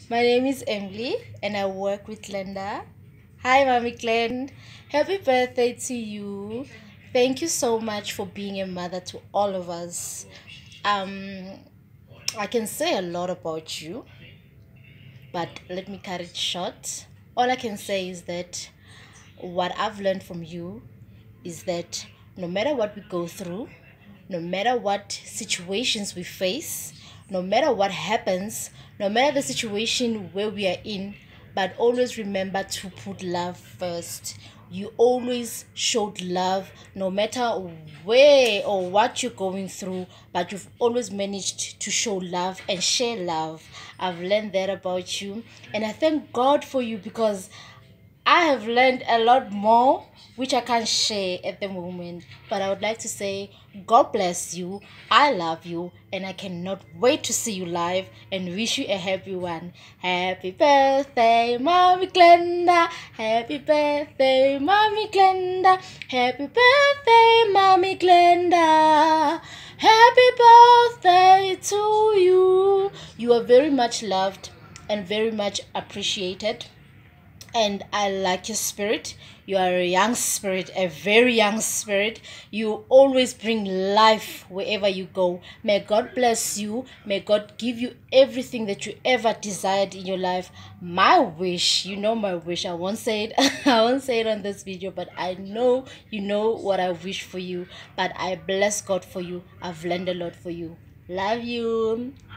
My name is Emily and I work with Glenda. Hi, Mommy Glenn. Happy birthday to you. Thank you so much for being a mother to all of us. Um, I can say a lot about you, but let me cut it short. All I can say is that what I've learned from you is that no matter what we go through, no matter what situations we face, no matter what happens, no matter the situation where we are in, but always remember to put love first. You always showed love no matter where or what you're going through, but you've always managed to show love and share love. I've learned that about you, and I thank God for you because I have learned a lot more, which I can't share at the moment. But I would like to say, God bless you. I love you, and I cannot wait to see you live and wish you a happy one. Happy birthday, Mommy Glenda. Happy birthday, Mommy Glenda. Happy birthday, Mommy Glenda. Happy birthday to you. You are very much loved and very much appreciated, and I like your spirit. You are a young spirit, a very young spirit. You always bring life wherever you go. May God bless you. May God give you everything that you ever desired in your life. My wish, you know my wish. I won't say it. I won't say it on this video, but I know you know what I wish for you. But I bless God for you. I've learned a lot for you. Love you.